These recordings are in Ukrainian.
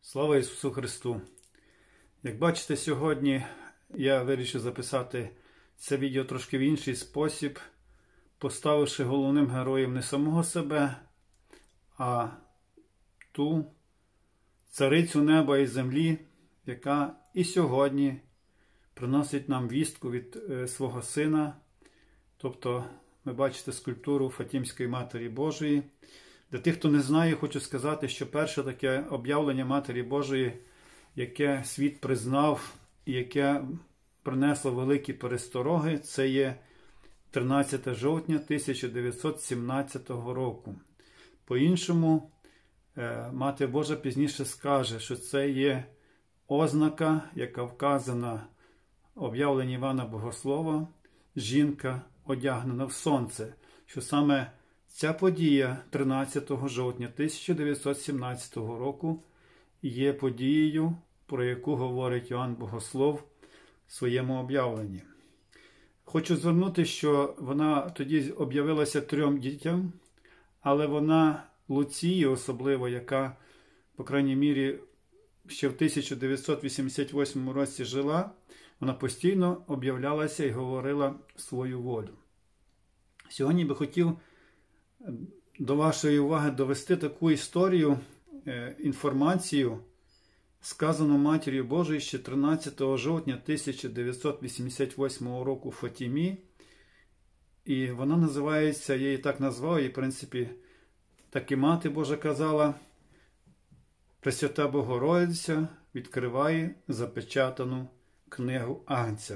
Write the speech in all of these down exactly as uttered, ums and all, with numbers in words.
Слава Ісусу Христу! Як бачите, сьогодні я вирішив записати це відео трошки в інший спосіб, поставивши головним героєм не самого себе, а ту царицю неба і землі, яка і сьогодні приносить нам вістку від свого Сина. Тобто, ви бачите скульптуру Фатімської Матері Божої. Для тих, хто не знає, хочу сказати, що перше таке об'явлення Матері Божої, яке світ признав і яке принесло великі перестороги, це є тринадцяте жовтня тисяча дев'ятсот сімнадцятого року. По-іншому, Мати Божа пізніше скаже, що це є ознака, яка вказана в об'явленні Івана Богослова, жінка одягнена в сонце, що саме ця подія тринадцятого жовтня тисяча дев'ятсот сімнадцятого року є подією, про яку говорить Іоанн Богослов в своєму об'явленні. Хочу звернути, що вона тоді об'явилася трьом дітям, але вона Луції особливо, яка, по крайній мірі, ще в тисяча дев'ятсот вісімдесят восьмому році жила, вона постійно об'являлася і говорила свою волю. Сьогодні би хотів до вашої уваги довести таку історію, інформацію, сказану Матір'ю Божою ще тринадцятого жовтня тисяча дев'ятсот вісімдесят восьмого року в Фатімі. І вона називається, я її так назвав, і в принципі так і Мати Божа казала: Пресвята Богородиця відкриває запечатану книгу Агнця.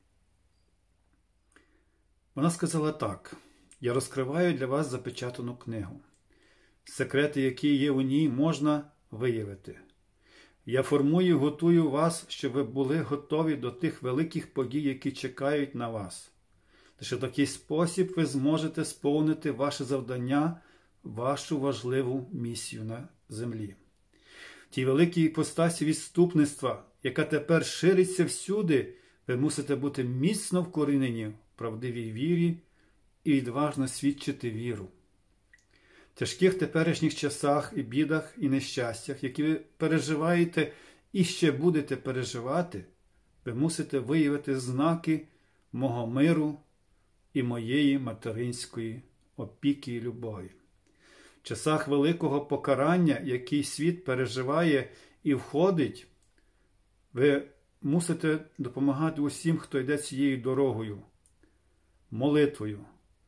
Вона сказала так: «Я розкриваю для вас запечатану книгу. Секрети, які є у ній, можна виявити. Я формую і готую вас, щоб ви були готові до тих великих подій, які чекають на вас. Лише в такий спосіб ви зможете сповнити ваше завдання, вашу важливу місію на землі. В тій великій іпостасі відступництва, яка тепер шириться всюди, ви мусите бути міцно вкорінені в правдивій вірі і відважно свідчити віру. В тяжких теперішніх часах і бідах і нещастях, які ви переживаєте і ще будете переживати, ви мусите виявити знаки мого миру і моєї материнської опіки і любові. В часах великого покарання, який світ переживає і входить, ви мусите допомагати усім, хто йде цією дорогою, молитвою,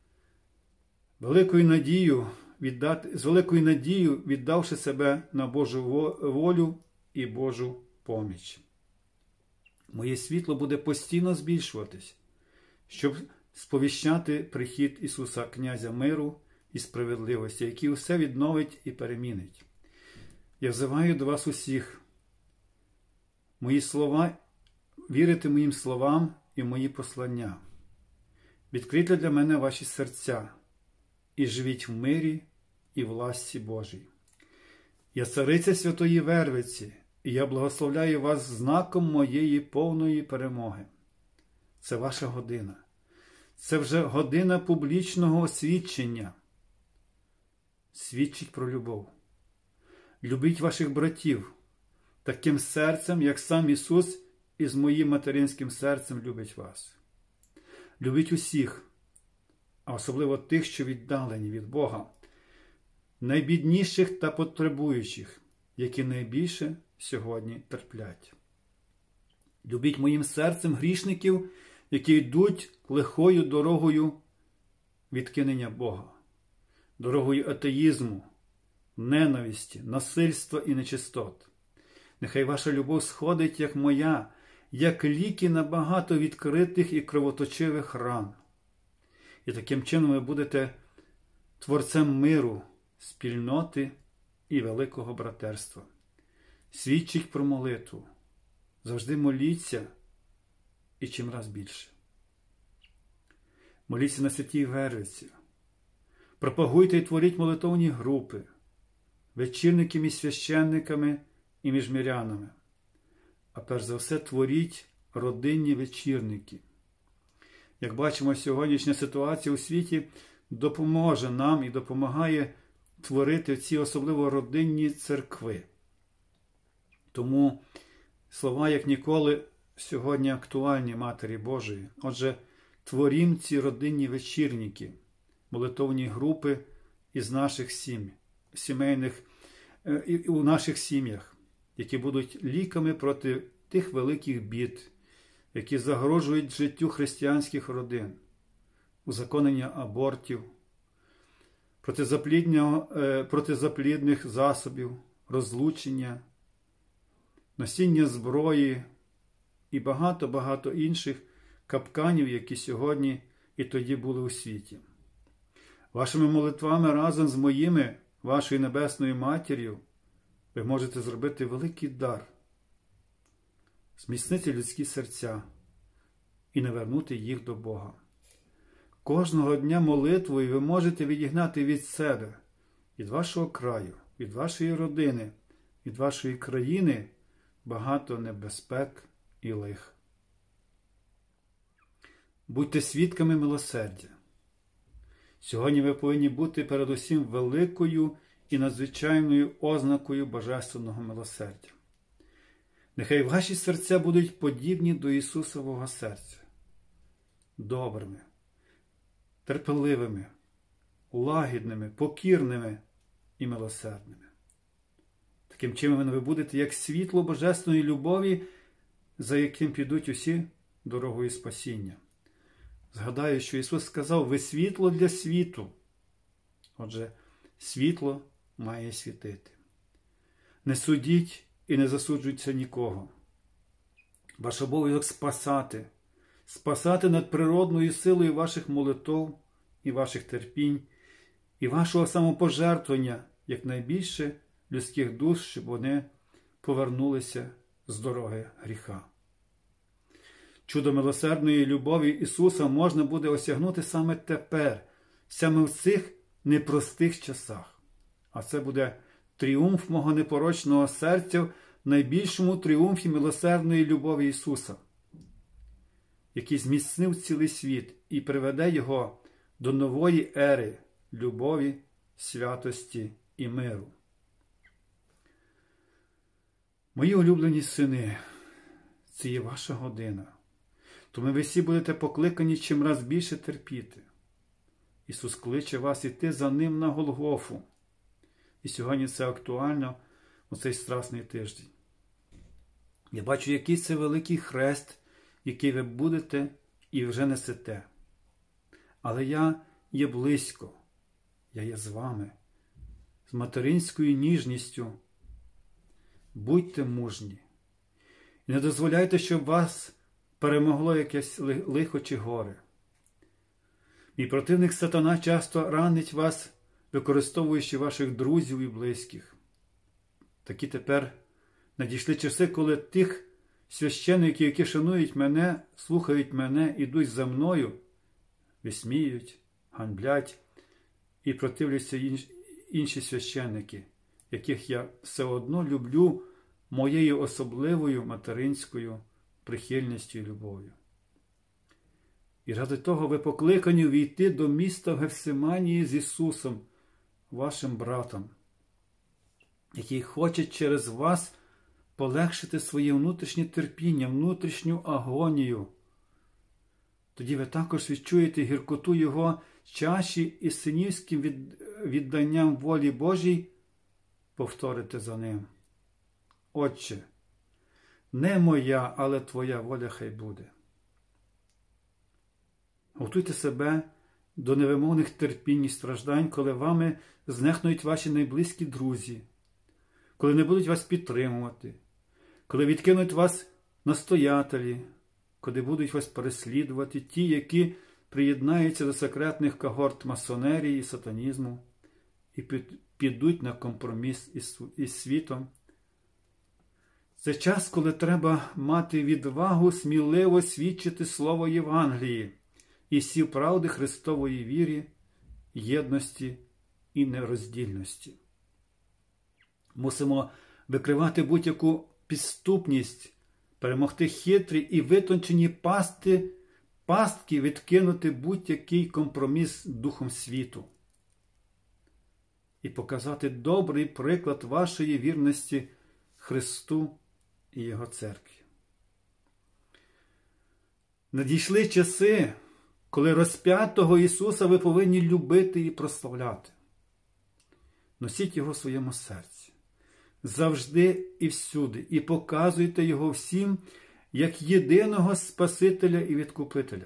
великою надією віддати, з великою надією віддавши себе на Божу волю і Божу поміч. Моє світло буде постійно збільшуватись, щоб сповіщати прихід Ісуса, Князя миру і справедливості, який усе відновить і перемінить. Я взиваю до вас усіх, мої слова, вірити моїм словам і мої послання. Відкрийте для мене ваші серця і живіть в мирі і в ласці Божій. Я цариця Святої Вервиці, і я благословляю вас знаком моєї повної перемоги. Це ваша година. Це вже година публічного освідчення. Свідчіть про любов. Любіть ваших братів таким серцем, як сам Ісус із моїм материнським серцем любить вас. Любіть усіх, а особливо тих, що віддалені від Бога, найбідніших та потребуючих, які найбільше сьогодні терплять. Любіть моїм серцем грішників, які йдуть лихою дорогою відкинення Бога, дорогою атеїзму, ненависті, насильства і нечистот. Нехай ваша любов сходить, як моя, як ліки на багато відкритих і кровоточивих ран. І таким чином ви будете творцем миру, спільноти і великого братерства. Свідчіть про молитву. Завжди моліться і чимраз більше. Моліться на Святій Вервиці. Пропагуйте і творіть молитовні групи, вечірники між священниками і між мирянами. А перш за все творіть родинні вечірники. Як бачимо, сьогоднішня ситуація у світі допоможе нам і допомагає творити ці особливо родинні церкви. Тому слова, як ніколи, сьогодні актуальні Матері Божої. Отже, творім ці родинні вечірники, молитовні групи із наших сімей, сімейних, у наших сім'ях, які будуть ліками проти тих великих бід, які загрожують життю християнських родин, узаконення абортів, протизаплідних засобів, розлучення, носіння зброї і багато-багато інших капканів, які сьогодні і тоді були у світі. Вашими молитвами разом з моїми, вашою Небесною Матір'ю, ви можете зробити великий дар, зміцнити людські серця і навернути їх до Бога. Кожного дня молитвою ви можете відігнати від себе, від вашого краю, від вашої родини, від вашої країни багато небезпек і лих. Будьте свідками милосердя. Сьогодні ви повинні бути передусім великою і надзвичайною ознакою божественного милосердя. Нехай ваші серця будуть подібні до Ісусового серця, добрими, терпеливими, лагідними, покірними і милосердними. Таким чином ви будете як світло божественної любові, за яким підуть усі дорогою спасіння. Згадаю, що Ісус сказав: ви світло для світу. Отже, світло має світити. Не судіть і не засуджуйте нікого. Ваш обов'язок спасати, спасати надприродною силою ваших молитов і ваших терпінь, і вашого самопожертвування якнайбільше людських душ, щоб вони повернулися з дороги гріха. Чудо милосердної любові Ісуса можна буде осягнути саме тепер, саме в цих непростих часах. А це буде тріумф мого непорочного серця в найбільшому тріумфі милосердної любові Ісуса, який зміцнив цілий світ і приведе його до нової ери любові, святості і миру. Мої улюблені сини, це є ваша година. Тому ви всі будете покликані чимраз більше терпіти. Ісус кличе вас іти за Ним на Голгофу. І сьогодні це актуально у цей страсний тиждень. Я бачу, який це великий хрест, який ви будете і вже несете. Але я є близько, я є з вами, з материнською ніжністю. Будьте мужні. І не дозволяйте, щоб вас перемогло якесь лихо чи горе. Мій противник сатана часто ранить вас, використовуючи ваших друзів і близьких. Такі тепер надійшли часи, коли тих священиків, які шанують мене, слухають мене, ідуть за мною, висміють, ганьблять і противляться інші священники, яких я все одно люблю моєю особливою материнською прихильністю і любов'ю. І ради того ви покликані війти до міста Гефсиманії з Ісусом, вашим братом, який хоче через вас полегшити своє внутрішнє терпіння, внутрішню агонію. Тоді ви також відчуєте гіркоту Його чаші і синівським відданням волі Божій повторите за Ним. Отче, не моя, але Твоя воля хай буде. Готуйте себе до невимовних терпінь і страждань, коли вами знехнують ваші найблизькі друзі, коли не будуть вас підтримувати, коли відкинуть вас настоятелі, коли будуть вас переслідувати ті, які приєднаються до секретних когорт масонерії і сатанізму і підуть на компроміс із світом. Це час, коли треба мати відвагу сміливо свідчити слово Євангелії і сів правди Христової вірі, єдності і нероздільності. Мусимо викривати будь-яку підступність, перемогти хитрі і витончені пасти, пастки, відкинути будь-який компроміс духом світу і показати добрий приклад вашої вірності Христу і Його церкві. Надійшли часи, коли розп'ятого Ісуса ви повинні любити і прославляти. Носіть Його в своєму серці. Завжди і всюди. І показуйте Його всім, як єдиного Спасителя і Відкупителя.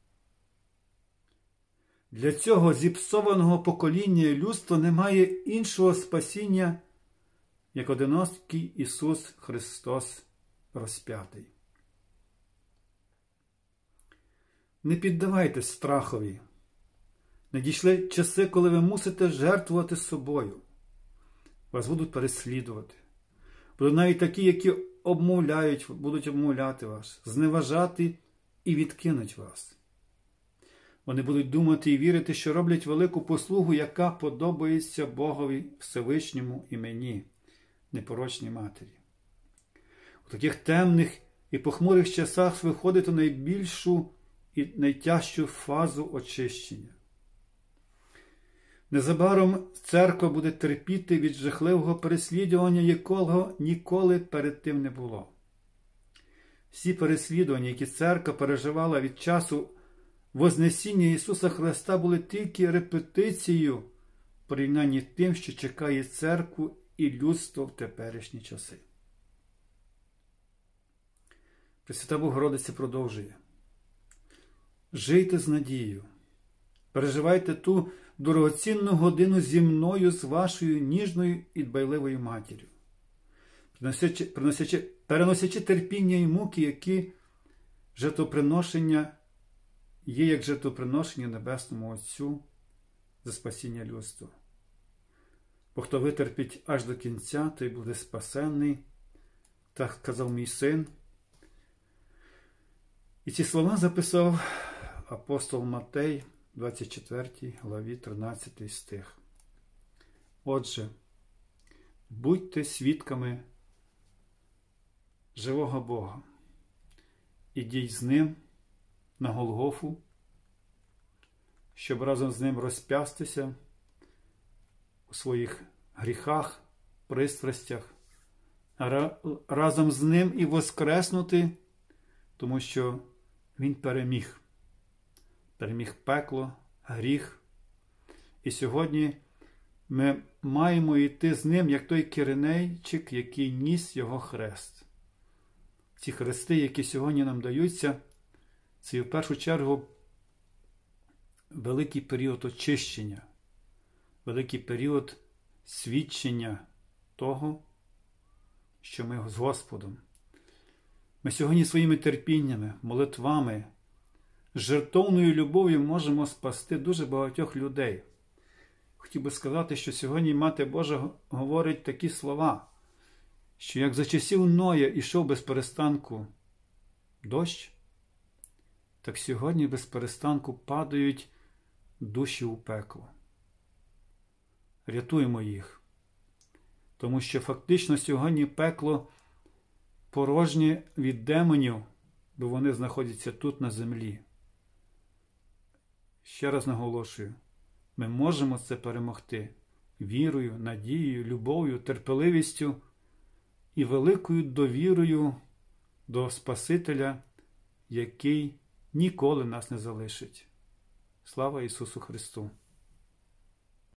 Для цього зіпсованого покоління і людства немає іншого спасіння, як одинокий Ісус Христос розп'ятий. Не піддавайтесь страхові. Надійшли часи, коли ви мусите жертвувати собою. Вас будуть переслідувати. Будуть навіть такі, які обмовляють, будуть обмовляти вас, зневажати і відкинуть вас. Вони будуть думати і вірити, що роблять велику послугу, яка подобається Богові Всевишньому і мені, непорочній матері. У таких темних і похмурих часах виходить у найбільшу і найтяжчу фазу очищення. Незабаром церква буде терпіти від жахливого переслідування, якого ніколи перед тим не було. Всі переслідування, які церква переживала від часу Вознесіння Ісуса Христа, були тільки репетицією в порівнянні тим, що чекає церкву і людство в теперішні часи. Пресвята Богородиця продовжує. Жийте з надією. Переживайте ту дорогоцінну годину зі мною, з вашою ніжною і дбайливою матір'ю. Приносячи, приносячи, переносячи терпіння і муки, які жертвоприношення є як жертвоприношення Небесному Отцю за спасіння людства. Бо хто витерпить аж до кінця, той буде спасенний, так казав мій син. І ці слова записав апостол Матей, двадцять четвертій главі, тринадцятий стих. Отже, будьте свідками живого Бога. Ідіть з Ним на Голгофу, щоб разом з Ним розп'ястися у своїх гріхах, пристрастях, а разом з Ним і воскреснути, тому що Він переміг. Переміг пекло, гріх. І сьогодні ми маємо йти з Ним, як той киринейчик, який ніс Його хрест. Ці хрести, які сьогодні нам даються, це в першу чергу великий період очищення, великий період свідчення того, що ми з Господом. Ми сьогодні своїми терпіннями, молитвами, жертовною любов'ю можемо спасти дуже багатьох людей. Хотів би сказати, що сьогодні Мати Божа говорить такі слова, що як за часів Ноя ішов без перестанку дощ, так сьогодні без перестанку падають душі у пекло. Рятуємо їх, тому що фактично сьогодні пекло порожнє від демонів, бо вони знаходяться тут на землі. Ще раз наголошую, ми можемо це перемогти вірою, надією, любов'ю, терпеливістю і великою довірою до Спасителя, який ніколи нас не залишить. Слава Ісусу Христу!